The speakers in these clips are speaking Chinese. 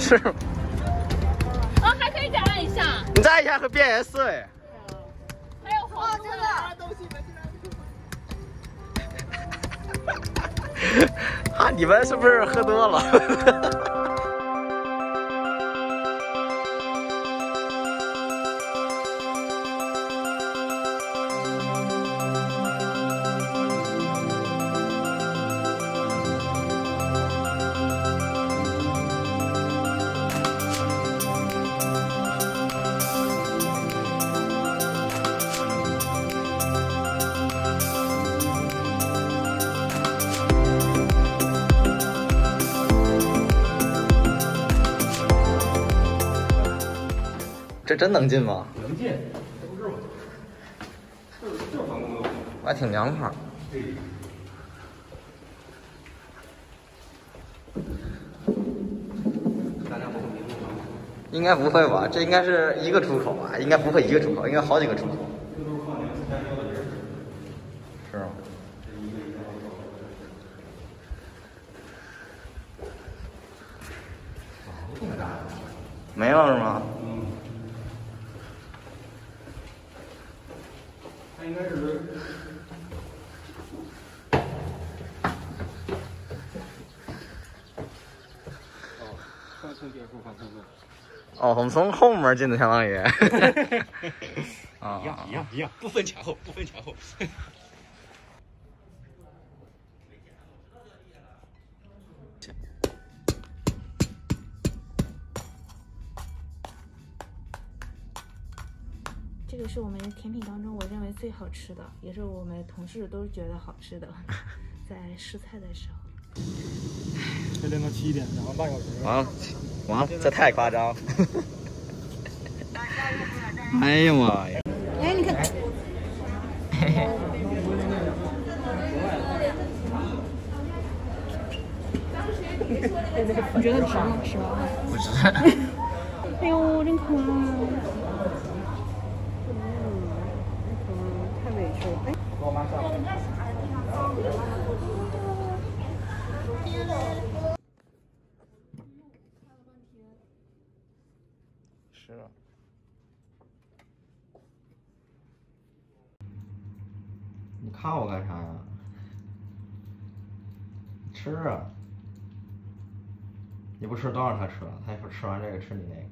是吗？ 啊，还可以再按一下。 你再按一下会变颜色哎。 还有黄色的东西啊，你们是不是喝多了？这真能进吗？ 能进，这不是我，这防空洞， 我还挺凉快。应该不会吧？这应该是一个出口吧？应该不会一个出口，应该好几个出口。 这都是放粮食加油的人。 是吗？ 这么大。 没了是吗？ 嗯。它应该是。哦，放松结束，放松结束。 哦，我们从后门进的，相当于。啊， 一样，不分前后，不分前后。 这个是我们甜品当中我认为最好吃的，也是我们同事都觉得好吃的。在试菜的时候， 这练到7点，然后半小时。 完了，这太夸张。哎呀妈呀！ 哎，你看， 嘿嘿。 你觉得值吗？10万？ 不值。 哎呦，真可爱。太委屈了。哎。 给我妈上。 是啊。你看我干啥呀？吃啊！你不吃都让他吃了，他说吃完这个吃你那个。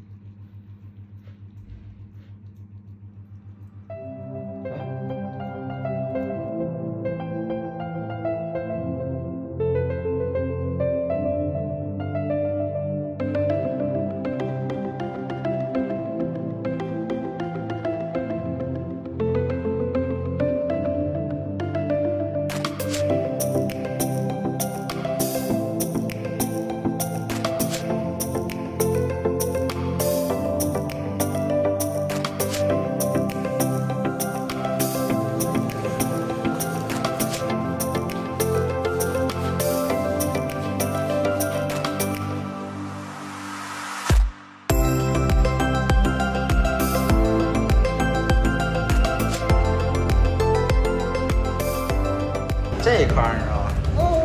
这一块你知道吗？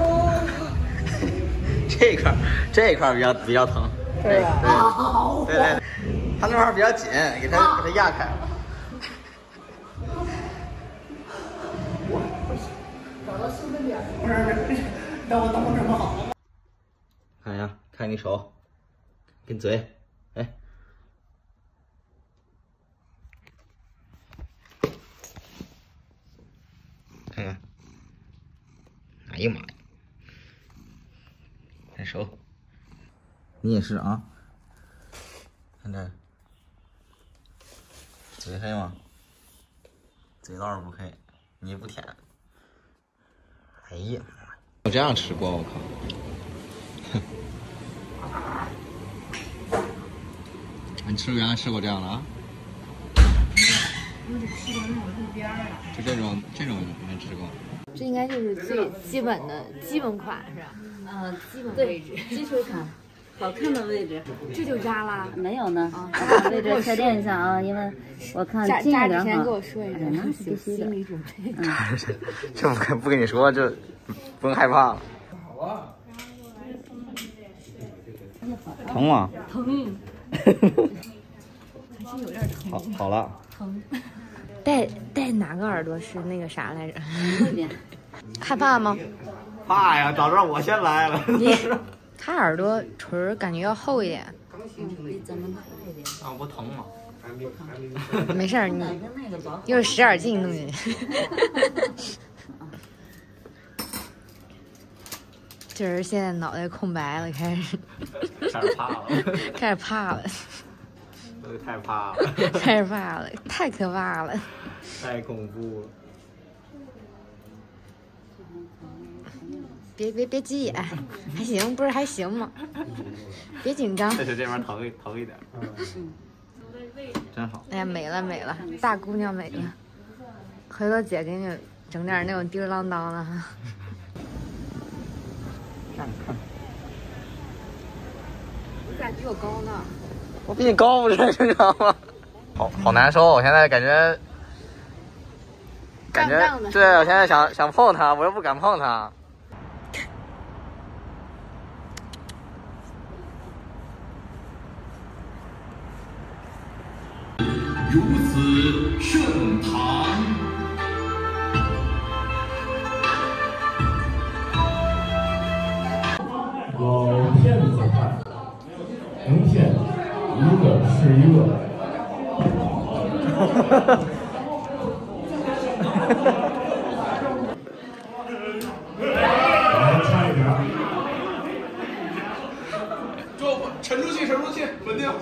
这一块比较疼。对吧？对，他那块比较紧，给他压开了。 找到兴奋点，不是，让我等会儿什么好？ 看一下，看你手，跟嘴，哎。看看，哎呀妈呀，看手，你也是啊？看这，嘴黑吗？嘴倒是不黑，你不舔。哎呀妈呀，我这样吃过，我靠！你原来吃过这样的啊？ 我只吃过那种路边的。 就这种没吃过。 这应该就是最基本的基本款是吧？基本位置， 基础款，好看的位置。 这就扎啦？ 没有呢，我把位置确定一下啊，因为我看近一点好。 之前给我说一声， 那是必须的。 心理准备。 这不跟你说，这不用害怕了。 好啊。 疼吗？ 疼。 有点疼。 好了。 疼。 戴哪个耳朵是那个啥来着？ 这边。 害怕吗？ 怕呀！早知道我先来了。 他耳朵垂感觉要厚一点。 比咱们厚一点。 啊，不疼吗？ 没事儿，你又使点劲弄进去。这人现在脑袋空白了，开始怕了， 开始怕了， 太怕了， 开始怕了，太可怕了， 太恐怖了。 别急眼，还行，不是还行吗？别紧张。 这边疼一点。真好。 哎呀，美了，大姑娘美了。回头姐给你整点那种叮儿啷当的哈。 看。 你咋比我高呢？ 我比你高不是很正常吗？好难受，我现在感觉，对，我现在想碰它，我又不敢碰它。 如此盛唐。有骗子看，能骗一个是一个。来，差一点。沉住气，稳定。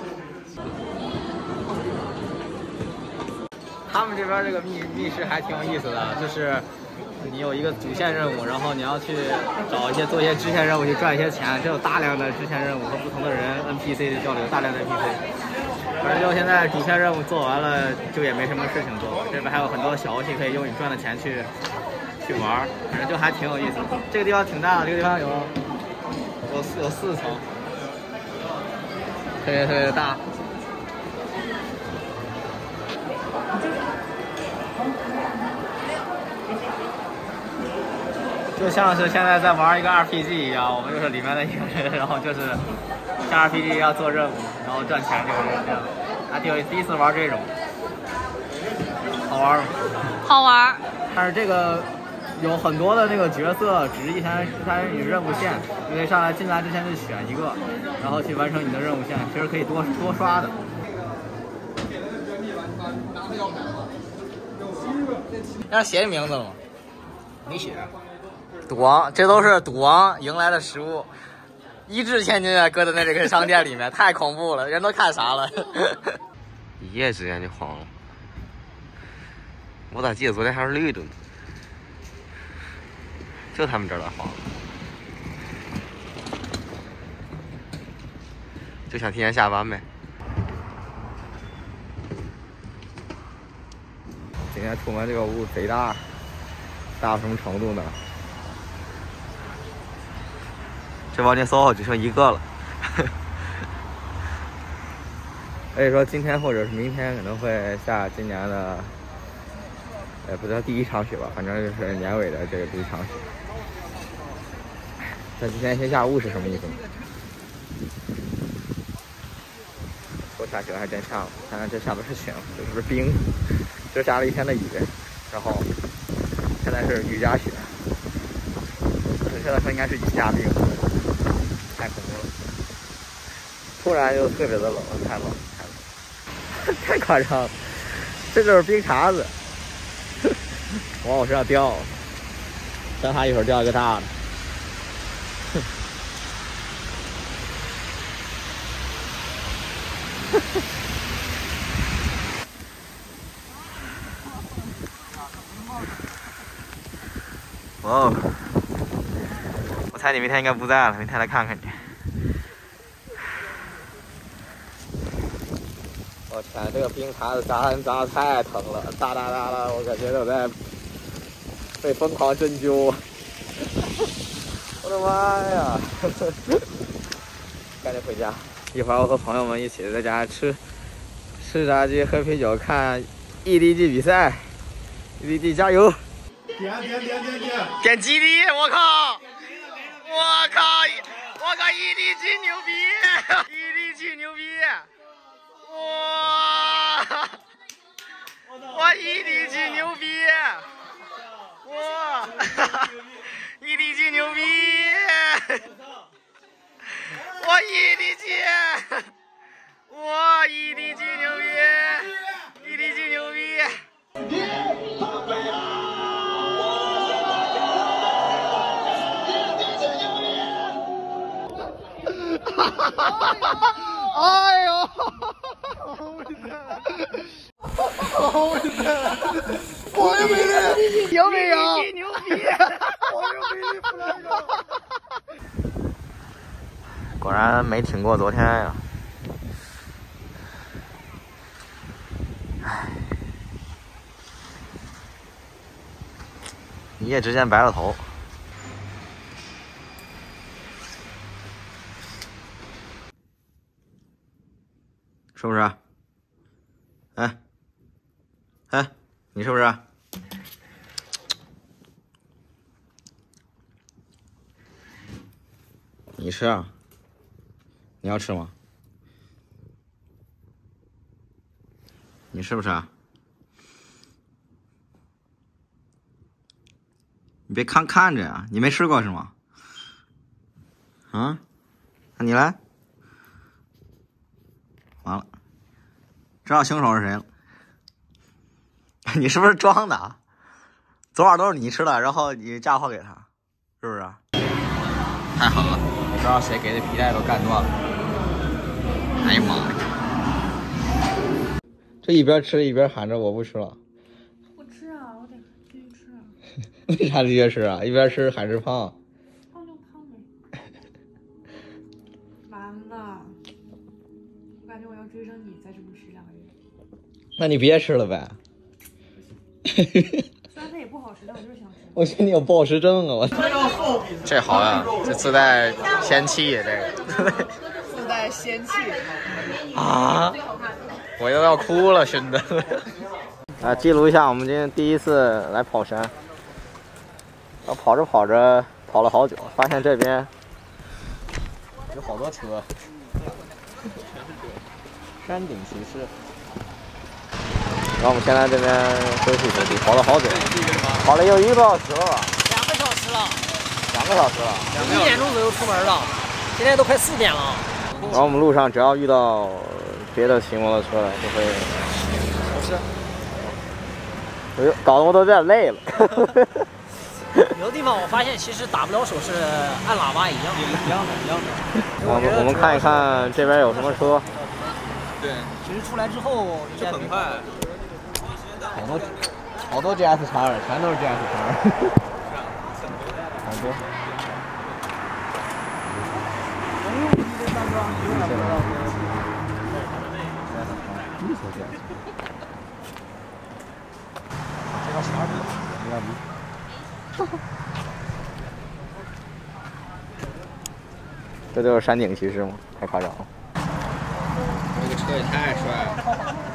他们这边这个密室还挺有意思的，就是你有一个主线任务，然后你要去做一些支线任务，去赚一些钱，这有大量的支线任务和不同的人 NPC 的交流，大量的 NPC。反正就现在主线任务做完了，就也没什么事情做。这边还有很多小游戏可以用你赚的钱去玩，反正就还挺有意思的。这个地方挺大的，这个地方有4层，特别大。就像是现在在玩一个 RPG 一样，我们就是里面的一个人，然后就是像 RPG 要做任务，然后赚钱就是这样。还挺有意思，第一次玩这种，好玩吗？ 好玩。 但是这个有很多的那个角色只是参与任务线，因为进来之前就选一个，然后去完成你的任务线，其实可以多刷的。要写你名字了吗？没写。赌王，这都是赌王赢来的食物，1掷千金啊，搁在这个商店里面，太恐怖了，人都看傻了。一夜之间就黄了，我咋记得昨天还是绿的呢？就他们这儿的黄了，就想提前下班呗。今天出门这个雾贼大，大到什么程度呢？这帮店SOHO只剩1个了。所以说今天或者是明天可能会下今年的，不知道第1场雪吧，反正就是年尾的这个第1场雪。但今天先下雾是什么意思呢？说下雪还真下了，看看这下的是雪，这是不是冰？这下了1天的雨，然后现在是雨加雪，准确的说应该是雨加冰，太恐怖了。突然又特别的冷，太冷，太夸张了，这就是冰碴子，往我身上掉，让他一会儿掉一个大的。哦，我猜你明天应该不在了，明天来看看你。我天，这个冰碴子砸人砸的太疼了，哒哒哒的，我感觉我在被疯狂针灸。我的妈呀！赶紧回家，一会儿我和朋友们一起在家吃炸鸡、喝啤酒、看 EDG 比赛。EDG 加油！点基地！我靠！ 靠，EDG 牛逼！EDG 牛逼！哇！我 EDG 牛逼！哇！EDG 牛逼！我 EDG！哇 ！EDG 牛逼！EDG 牛逼！哎呦！我有魅力，有没有？牛逼！我有魅力，不能够。果然没挺过昨天呀。唉，一夜之间白了头。是不是？哎，你是不是？你吃啊？你要吃吗？你是不是？你别看着呀，你没吃过是吗？啊？那你来。完了，知道凶手是谁了？你是不是装的？昨晚都是你吃的，然后你嫁祸给他，是不是？太狠了！不知道谁给的皮带都干断了。哎呀妈呀！这一边吃一边喊着我不吃了。 我吃啊，我得继续吃啊。 为啥继续吃啊？一边吃喊着胖。 胖就胖呗。完了。我感觉我要追上你，在这不是2个月。 那你别吃了呗。 虽然它也不好吃，但我就是想吃。 我觉得你有暴食症啊！我这好呀，这自带仙气，这个自带仙气啊！我又要哭了，兄弟！啊，记录一下我们今天第一次来跑山。然后跑着跑着跑了好久，发现这边有好多车。山顶骑士。然后我们现在这边休息休息，跑了好久，跑了有1个多小时了吧 ？2个小时了。 2个小时了。 1点钟左右出门了，现在都快4点了。 然后我们路上只要遇到别的骑摩托车的，就会搞得我都有点累了。 有的地方我发现其实打不了手势，按喇叭一样的。 我们看一看这边有什么车。 对，其实出来之后就很快。 好多 GS 叉，全都是 GS 叉。好多。这就是山顶骑士吗？太夸张了！ 这个车也太帅了。